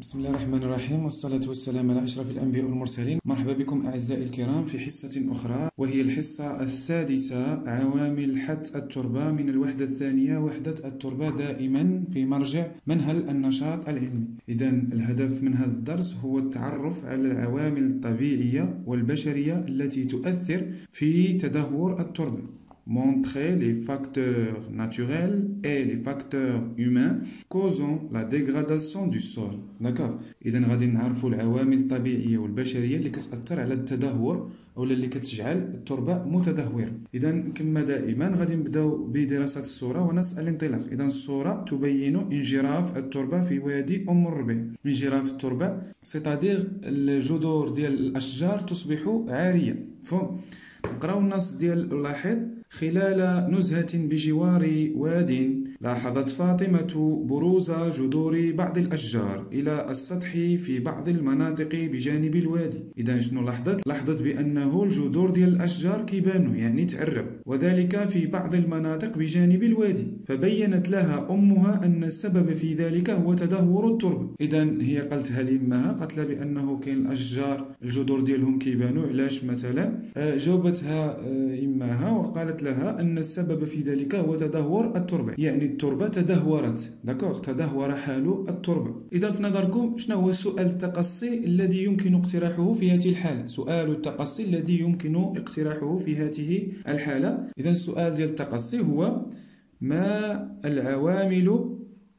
بسم الله الرحمن الرحيم، والصلاة والسلام على أشرف الأنبياء والمرسلين. مرحبا بكم أعزائي الكرام في حصة أخرى، وهي الحصة السادسة، عوامل حث التربة، من الوحدة الثانية، وحدة التربة دائما في مرجع منهل النشاط العلمي. إذن الهدف من هذا الدرس هو التعرف على العوامل الطبيعية والبشرية التي تؤثر في تدهور التربة. Montrer les facteurs naturels et les facteurs humains causant la dégradation du sol. D'accord. إذا غادي نعرفوا العوامل الطبيعية والبشرية اللي كتأثر على التدهور أو اللي كتجعل التربة متدهورة. إذا كما دائما غادي نبداو بدراسة الصورة ونسأل الانطلاق. إذا الصورة تبين انجراف التربة في وادي أم الربيع. انجراف التربة سيتادير الجذور ديال الأشجار تصبح عارية. نقراو النص ديال اللاحظ: خلال نزهة بجوار واد لاحظت فاطمة بروز جذور بعض الأشجار إلى السطح في بعض المناطق بجانب الوادي. إذا شنو لاحظت؟ لاحظت بأنه الجذور ديال الأشجار كيبانوا، يعني تعرب، وذلك في بعض المناطق بجانب الوادي. فبينت لها أمها أن السبب في ذلك هو تدهور التربة. إذا هي قالتها لأمها، قالت لها بأنه كاين الأشجار الجذور ديالهم كيبانوا. علاش مثلا؟ جاوبتها أمها وقالت لها أن السبب في ذلك هو تدهور التربة، يعني التربة تدهورت. داكوغ، تدهور حال التربة. إذا في نظركم شنو هو السؤال التقصي الذي يمكن اقتراحه في هذه الحالة؟ سؤال التقصي الذي يمكن اقتراحه في هذه الحالة. إذا السؤال ديال التقصي هو: ما العوامل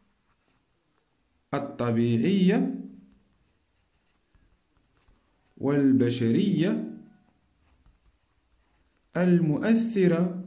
الطبيعية والبشرية المؤثرة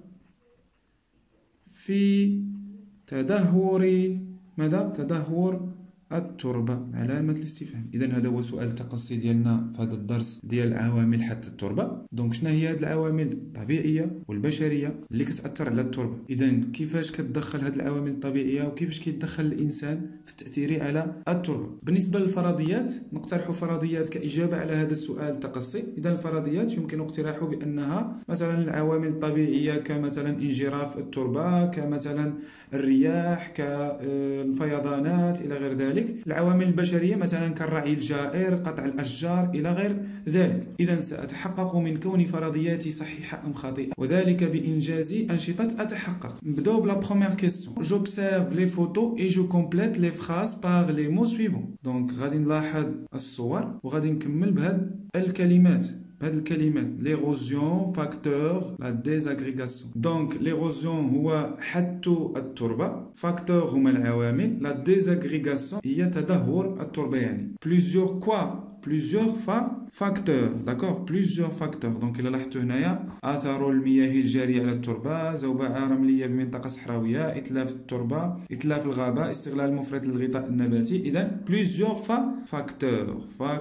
في تدهور تدهور التربة؟ علامة الاستفهام. إذا هذا هو سؤال التقصي ديالنا في هذا الدرس ديال عوامل حث التربة. دونك شنو هي هذه العوامل الطبيعية والبشرية اللي كتأثر على التربة؟ إذا كيفاش كتدخل هذه العوامل الطبيعية وكيفاش كيتدخل الإنسان في التأثير على التربة؟ بالنسبة للفرضيات، نقترح فرضيات كإجابة على هذا السؤال التقصي. إذا الفرضيات يمكن اقتراحه بأنها مثلا العوامل الطبيعية كمثلا انجراف التربة، كمثلا الرياح، كالفيضانات إلى غير ذلك. العوامل البشرية مثلا كالرعي الجائر، قطع الأشجار إلى غير ذلك. إذا سأتحقق من كون فرضياتي صحيحة أم خاطئة، وذلك بإنجاز أنشطة أتحقق. نبداو بلا بروميير كيسيون. J'observe les photos et je complète les phrases par les mots suivants. دونك غادي نلاحظ الصور وغادي نكمل بهاد الكلمات. l'érosion, facteur, la désagrégation. Donc l'érosion هو حث التربة، facteur هما العوامل، la désagrégation هي تدهور التربة. يعني plusieurs facteurs. d'accord, plusieurs facteurs. donc إلا لاحظتوا هنايا: أثر المياه الجارية على التربة، زوبعة رملية بمنطقة صحراوية، إتلاف التربة، إتلاف الغابة، استغلال مفرط للغطاء النباتي. إذا plusieurs facteurs.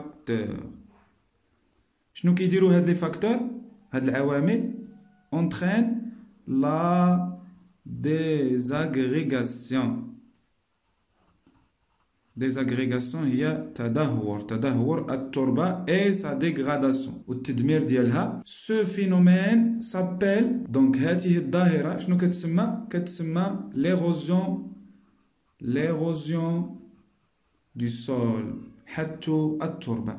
شنو كيديروا هاد لي فاكتور، هاد العوامل؟ entraîne la désagrégation هي تدهور التربة et sa dégradation والتدمير ديالها. ce phénomène s'appelle، donc هذه الظاهرة شنو كتسمى l'érosion du sol، حث التربة.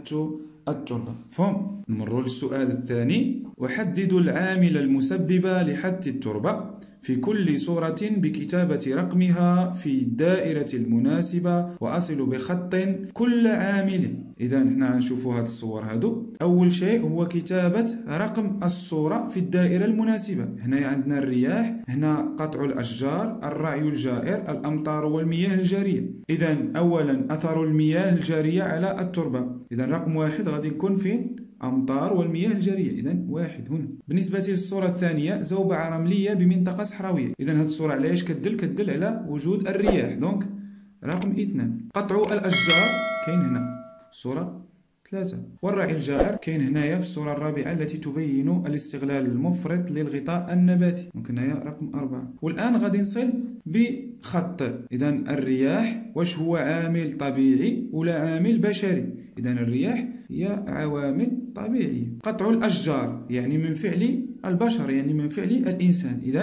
فهم. نمروا للسؤال الثاني: أحدد العامل المسبب لحث التربة في كل صورة بكتابة رقمها في الدائرة المناسبة، وأصل بخط كل عامل. إذا هنا نشوفوا هاد الصور هادو. أول شيء هو كتابة رقم الصورة في الدائرة المناسبة. هنا عندنا الرياح، هنا قطع الأشجار، الرعي الجائر، الأمطار والمياه الجارية. إذا أولا أثر المياه الجارية على التربة. إذا رقم واحد غادي يكون فين؟ أمطار والمياه الجارية. إذا واحد هنا. بالنسبة للصورة الثانية: زوبعة رملية بمنطقة صحراوية. إذا هذه الصورة على ايش كتدل على وجود الرياح. دونك رقم 2. قطع الأشجار كاين هنا صورة 3. والرعي الجائر كاين هنايا في الصورة الرابعة التي تبين الاستغلال المفرط للغطاء النباتي. دونك هنايا رقم 4. والآن غادي نصل بخط. إذا الرياح واش هو عامل طبيعي ولا عامل بشري؟ إذا الرياح هي عوامل طبيعية. قطع الأشجار يعني من فعل البشر، يعني من فعل الإنسان. إذا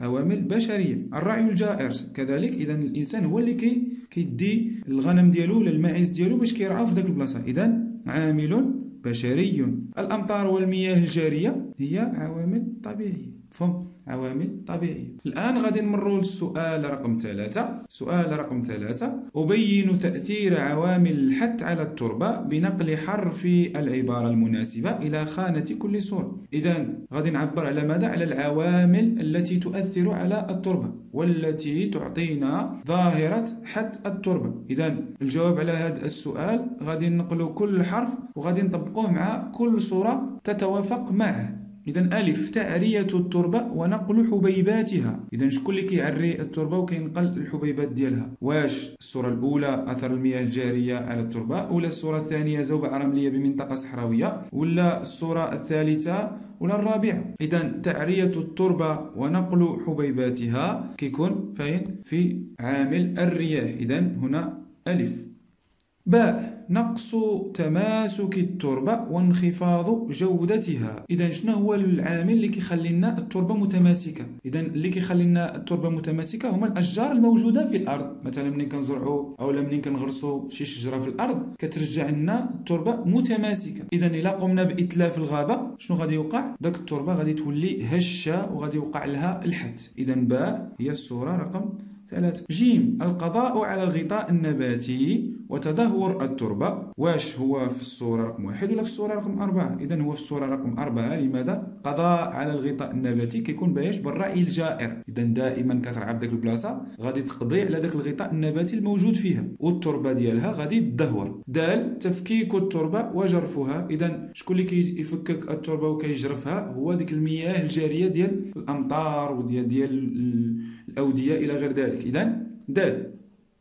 عوامل بشرية. الرعي الجائر كذلك، إذا الإنسان هو اللي كيدي الغنم ديالو ولا الماعز ديالو باش كيرعاو في داك البلاصة، إذا عامل بشري. الأمطار والمياه الجارية هي عوامل طبيعية، فهم؟ عوامل طبيعية. الآن غادي نمروا للسؤال رقم 3. سؤال رقم 3: أبين تأثير عوامل الحث على التربة بنقل حرف العبارة المناسبة إلى خانة كل صورة. إذا غادي نعبر على ماذا؟ على العوامل التي تؤثر على التربة والتي تعطينا ظاهرة حث التربة. إذا الجواب على هذا السؤال غادي ننقلوا كل حرف وغادي نطبقوه مع كل صورة تتوافق معه. إذا ألف: تعرية التربة ونقل حبيباتها. إذا شكون اللي كيعري التربة وكينقل الحبيبات ديالها؟ واش الصورة الأولى أثر المياه الجارية على التربة، ولا الصورة الثانية زوبعة رملية بمنطقة صحراوية، ولا الصورة الثالثة ولا الرابعة؟ إذا تعرية التربة ونقل حبيباتها كيكون فين؟ في عامل الرياح. إذا هنا ألف. باء: نقص تماسك التربة وانخفاض جودتها. إذا شنو هو العامل اللي كيخلي لنا التربة متماسكة؟ إذا اللي كيخلي لنا التربة متماسكة هما الأشجار الموجودة في الأرض. مثلا ملي كنزرعوا أو ملي كنغرسوا شي شجرة في الأرض كترجع لنا التربة متماسكة. إذا إلا قمنا بإتلاف الغابة شنو غادي يوقع؟ داك التربة غادي تولي هشة وغادي يوقع لها الحث. إذا باء هي الصورة رقم 3. جيم: القضاء على الغطاء النباتي وتدهور التربة. واش هو في الصورة رقم 1 ولا في الصورة رقم 4؟ إذا هو في الصورة رقم 4. لماذا؟ قضاء على الغطاء النباتي كيكون باش بالرعي الجائر. إذا دائما كترعى في داك البلاصة غادي تقضي على داك الغطاء النباتي الموجود فيها والتربة ديالها غادي تدهور. دال: تفكيك التربة وجرفها. إذا شكون اللي كيفكك التربة وكيجرفها؟ هو ديك المياه الجارية ديال الأمطار وديال الأودية إلى غير ذلك. إذا دال.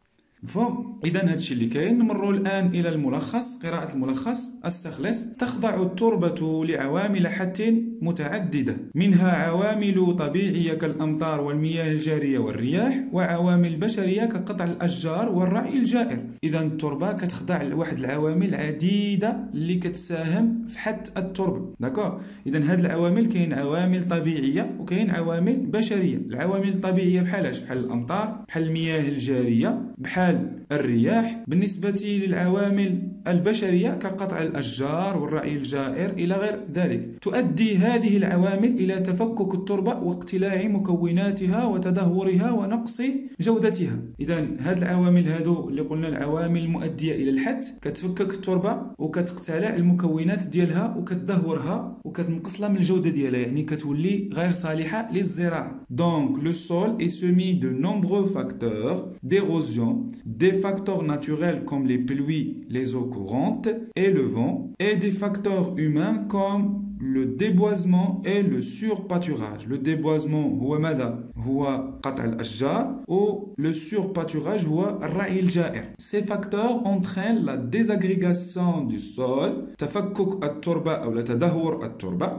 إذا هادشي اللي كاين. نمروا الآن إلى الملخص. قراءة الملخص: استخلص: تخضع التربة لعوامل حث متعددة، منها عوامل طبيعية كالأمطار والمياه الجارية والرياح، وعوامل بشرية كقطع الأشجار والرعي الجائر. إذا التربة كتخضع لواحد العوامل عديدة اللي كتساهم في حث التربة. داكور. إذا هاد العوامل كاين عوامل طبيعية وكاين عوامل بشرية. العوامل الطبيعية بحالاش؟ بحال الأمطار، بحال المياه الجارية، بحال الرياح. بالنسبة للعوامل البشرية كقطع الأشجار والرعي الجائر إلى غير ذلك. تؤدي هذه العوامل إلى تفكك التربة واقتلاع مكوناتها وتدهورها ونقص جودتها. إذا هاد العوامل هادو اللي قلنا العوامل المؤدية إلى الحث كتفكك التربة وكتقتلع المكونات ديالها وكتدهورها وكتنقص لها من الجودة ديالها، يعني كتولي غير صالحة للزراعة. Donc le sol est semé de nombreux facteurs d'érosion, des facteurs naturels comme les pluies, les eaux courantes et le vent, et des facteurs humains comme le déboisement et le surpâturage. Le déboisement هو ماذا؟ هو قطع الأشجار، و le surpâturage هو الرعي الجائر. Ces facteurs entraînent la désagrégation du sol، تفكك التربة أو تدهور التربة،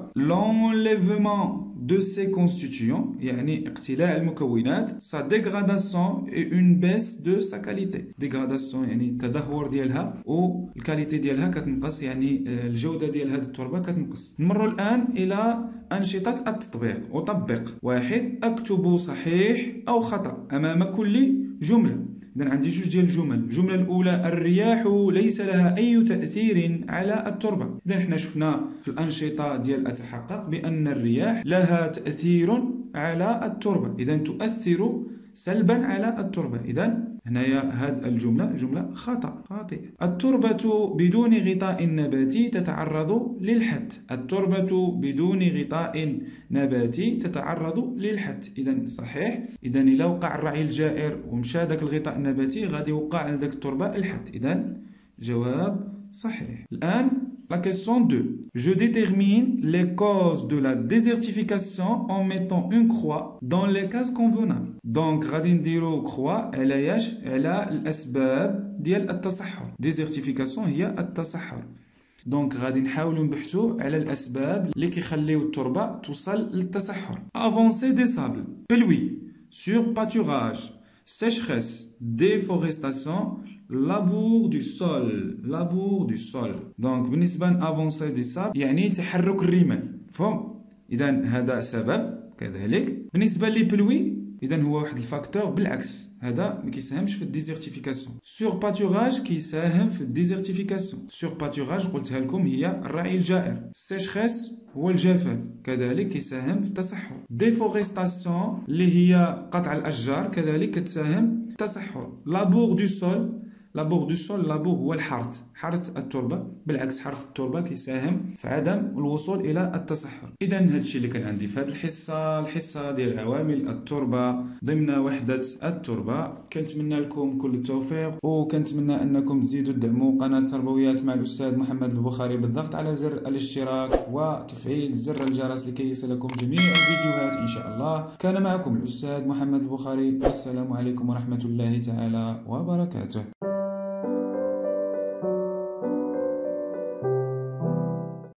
l'enlèvement de ses constituants يعني اقتلاع المكونات، sa dégradation et une baisse de sa qualité. dégradation يعني التدهور ديالها والكاليتي ديالها كتنقص، يعني الجودة ديال هذه التربة كتنقص. نمروا الآن إلى أنشطة التطبيق. أطبق. 1. أكتب صحيح أو خطأ أمام كل جملة. إذا عندي جوج ديال الجمل. الجملة الأولى: الرياح ليس لها أي تأثير على التربة. إذا حنا شفنا في الأنشطة ديال أتحقق بأن الرياح لها تأثير على التربة، إذا تؤثر سلبا على التربة. إذا هنايا هاد الجملة خاطئة. التربة بدون غطاء نباتي تتعرض للحث. التربة بدون غطاء نباتي تتعرض للحث. إذا صحيح. إذا إلا وقع الرعي الجائر ومشى داك الغطاء النباتي غادي يوقع على داك التربة الحث. إذا جواب صحيح. الآن la question 2. Je détermine les causes de la désertification en mettant une croix dans les cases convenables. Donc غادي نديرو croix على الأسباب ديال التصحر. désertification هي التصحر. دونك غادي نحاولوا نبحثوا على الأسباب اللي كيخليو التربة توصل للتصحر. avancée des sables, pluie, surpâturage, sécheresse, déforestation, labour du sol. دونك بالنسبة لافونسي دي ساب يعني تحرك الرمال. فهم؟ إذا هذا سبب كذلك بالنسبه لي بلوي اذا هو واحد الفاكتور بالعكس، هذا ما كيساهمش في الديزيرتيفيكاسيون. سور باتوراج كيساهم في الديزيرتيفيكاسيون. سور باتوراج قلتها لكم هي الرعي الجائر. سيشخيس هو الجفاف، كذلك كيساهم في التصحر. ديفوريستاسيون اللي هي قطع الاشجار كذلك كتساهم في التصحر. لابور دو سول، لابور هو الحرث، حرث التربه، بالعكس حرث التربه كيساهم في عدم الوصول الى التصحر. اذا هادشي اللي كان عندي في هذه الحصه ديال عوامل التربه ضمن وحده التربه. كنتمنى لكم كل التوفيق، وكنتمنى انكم تزيدوا تدعموا قناه تربويات مع الاستاذ محمد البخاري بالضغط على زر الاشتراك وتفعيل زر الجرس لكي يصلكم جميع الفيديوهات ان شاء الله. كان معكم الاستاذ محمد البخاري، والسلام عليكم ورحمه الله تعالى وبركاته.